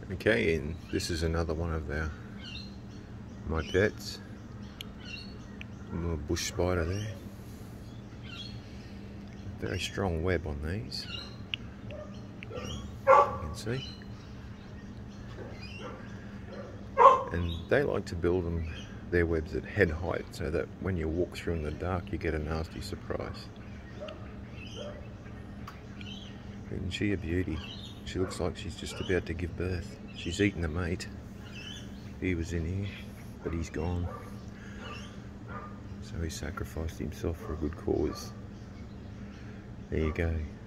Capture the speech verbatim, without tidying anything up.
Okay, and this is another one of our my pets. A little bush spider there. Very strong web on these. You can see. And they like to build them their webs at head height so that when you walk through in the dark you get a nasty surprise. Isn't she a beauty? She looks like she's just about to give birth. She's eaten a mate. He was in here, but he's gone. So he sacrificed himself for a good cause. There you go.